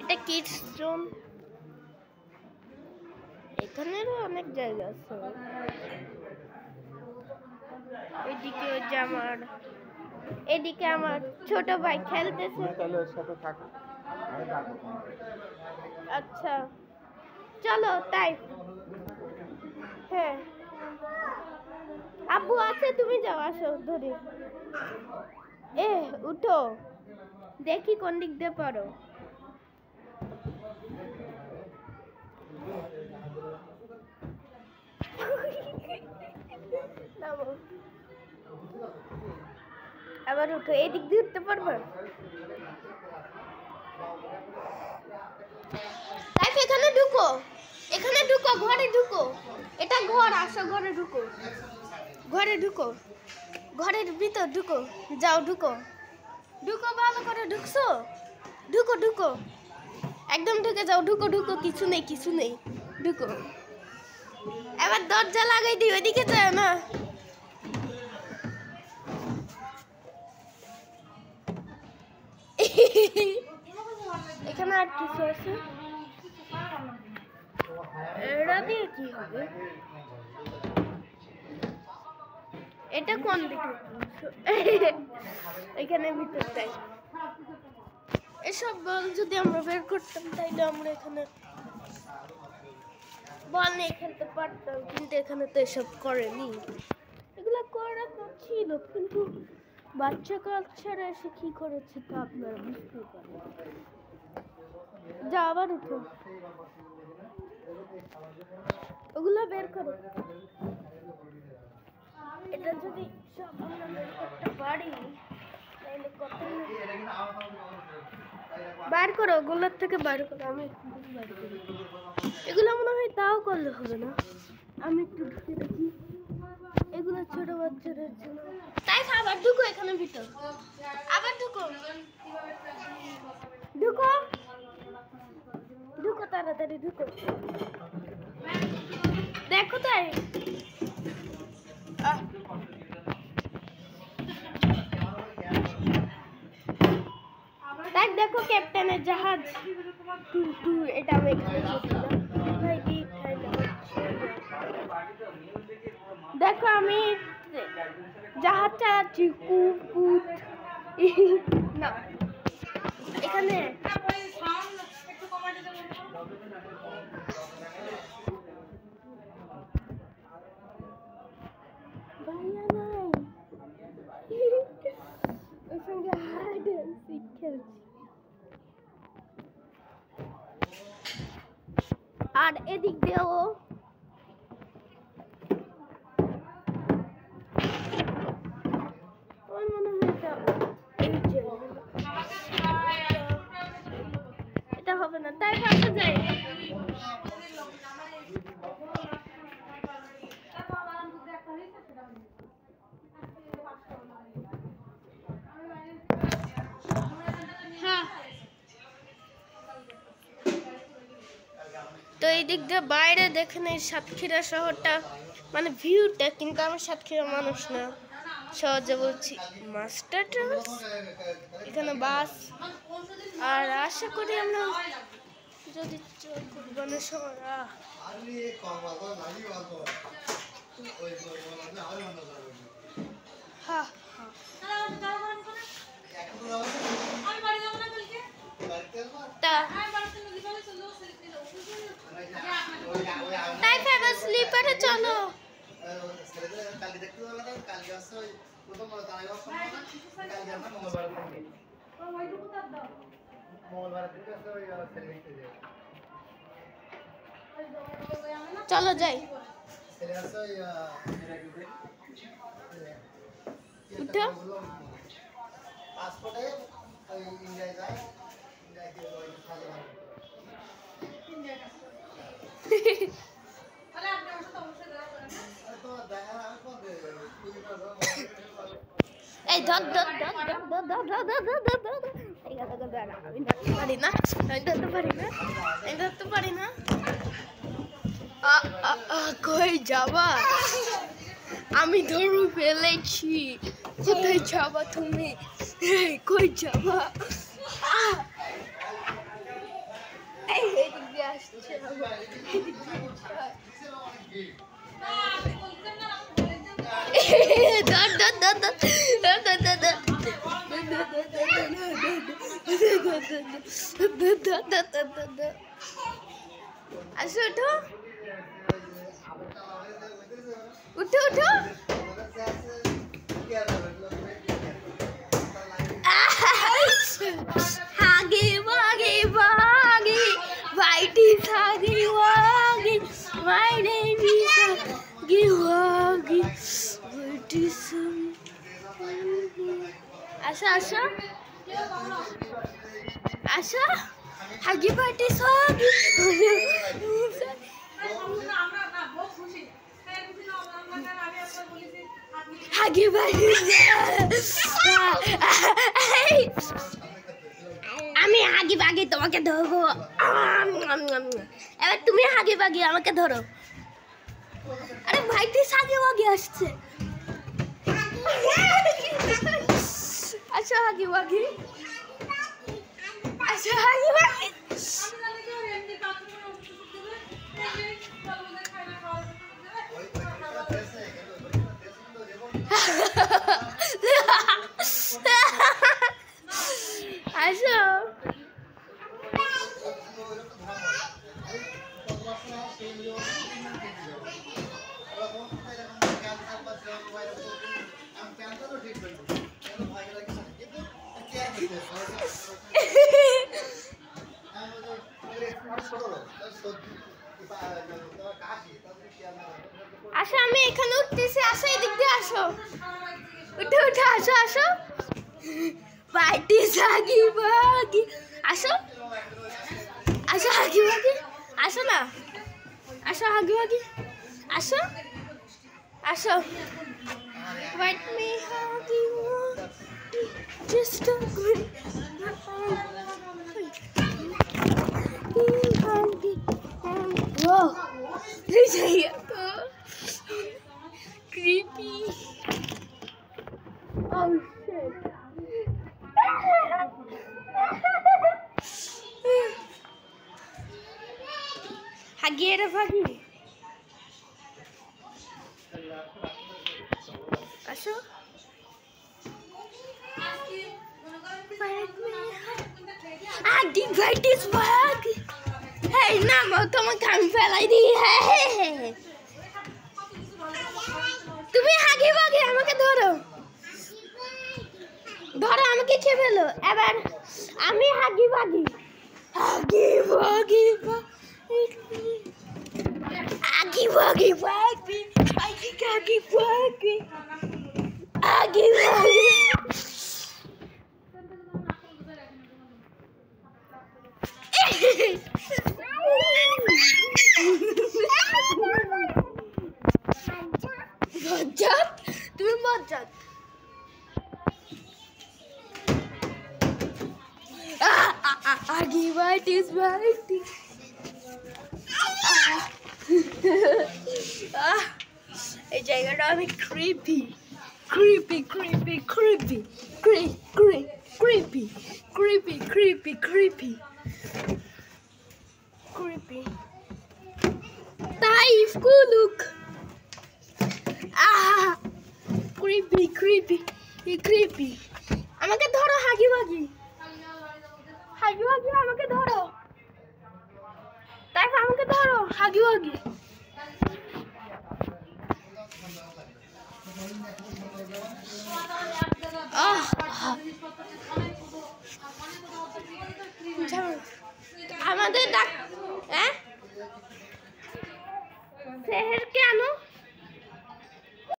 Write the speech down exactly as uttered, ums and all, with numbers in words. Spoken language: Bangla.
এটা কিডস জোন। এখানেরও অনেক জায়গা আছে। এদিকে হচ্ছে আমার এদিকে আমার ছোট ভাই খেলতেছে। আচ্ছা চলো তাই। হ্যাঁ আব্বু আছে, তুমি যাও, আসো ধরে। এ উঠো, দেখি কোন দিক দিয়ে পারো। আবার উঠো, এই দিক দিয়ে উঠতে পারবে? তাই এখানে ঢুকো, এখানে ঢুকো, ঘরে ঢুকো। এটা ঘর, আসো ঘরে ঢুকো, ঘরে ঢুকো, ঘরের ভিতর ঢুকো, যাও ঢুকো, ঢুকো, ভালো করে ঢুকছো, ঢুকো ঢুকো, একদম ঢুকে যাও, ঢুকো ঢুকো, কিছু নেই কিছু নেই, ঢুকো। এবার দরজা লাগাই দিই, ওইদিকে যায় না। এখানে আর কিছু আছে? এটা দিয়ে কি হবে? এটা কোন দিকে? এখানে ভিতরটাই। এসব বল যদি আমরা বের করতাম তাইলে আমরা এখানে বল নিয়ে খেলতে পারতাম, কিন্তু এখানে তো এসব করেনি। এগুলো করা তো ছিল, কিন্তু বাচ্চা কাচ্চারা এসে কি করেছে তা আপনারা বুঝতে পারেন। যা আবার উঠো, ওগুলো বের করো। এটা যদি সব আমরা বের করতে পারি তাহলে কত বার করো, ওগুলোর থেকে বার করো। আমি বার করি, এগুলো মনে হয় তাও করলে হবে না। আমি একটু ঢুকে দেখি, এগুলো ছোট বাচ্চাদের জন্য। তাই আবার ঢুকো এখানে ভিতর, আবার ঢুকো, ঢুকো ঢুকো, তাড়াতাড়ি ঢুকো। দেখো তাই তাই দেখো ক্যাপ্টেনের জাহাজ টু টু, এটা আমি দেখো আমি জাহাজ চালাচ্ছি, কুকুট না এখানে। ভাইয়া নাই, ওর সঙ্গে হাইড অ্যান্ড সিক খেলছি। আর এদিক দিয়েও ওই মনে হয় এটা, এই যে এটা হবে না, তাই পাশে যাই। হ্যাঁ তো এই দিক দিয়ে বাইরে দেখেন এই সাতক্ষীরা শহরটা, মানে ভিউটা, কিন্তু আমি সাতক্ষীরা মানুষ না, সহজে বলছি মাস্টার ট্রাভেলস। এখানে বাস, আর আশা করি আমরা যদি কুরবানের সময় হ্যাঁ তাই ভাবে স্লিপারে চলো। চলো যাই, উঠো। এই ধর ধর ধর ধর ধর ধর ধর ধর ধর ধর ধর এই কথা কথা আমি ধরতে পারি না, আমি ধরতে পারি না, আমি ধরতে পারি না। কই যাবা? আমি ধরে ফেলেছি, কোথায় যাবা তুমি? কই যাবা? আসছে আসো উঠো উঠো উঠো Huggy wuggy wuggy, Whitey huggy wuggy. My name is Huggy Wuggy. What is some? Asha Asha Asha Huggy Whitey huggy. Huggy Whitey. আমি হাগি বাগি তোমাকে ধরবো এবার তুমি হাগি বাগি আমাকে ধরো আরে ভাইটি হাগি বাগি আসছে আচ্ছা হাগি বাগি আচ্ছা হাগি বাগি আসো আসো আমি এখানে উঠতেছি আসো এদিক দিয়ে আসো উঠে উঠে আসো আসো Whitey huggy wuggy. Asho? Asho huggy wuggy? Asho na? Asho huggy wuggy? Asho? Asho? White me huggy wuggy. Just a good huggy. Whoa. This is creepy. Oh shit. Huggy era huggy. Asho? Ah, the white is bug. Hey, na mo তোমাকে আমি ফেলাই দিই hey. তুমি হাগি বাগি আমাকে ধরো ধরো আমাকে খেয়ে ফেলো এবার আমি হাগি বাগি হাগি বাগি হাগি বাগি বাগি হাগি হাগি বাগি হাগি বাগি বজ্জাত তুমি বজ্জাত Huggy Whitey is Whitey. এই জায়গাটা অনেক creepy, creepy, creepy, creepy, creepy, creepy, creepy, creepy, creepy, creepy. Taif kuluk. Ah, creepy, creepy, creepy. আমাকে ধরো হাগি বাগি হাগি বাগি আমাকে ধরো তাই আমাকে ধরো হাগি বাগি আমাদের ডাক হ্যাঁ শহর কে আনো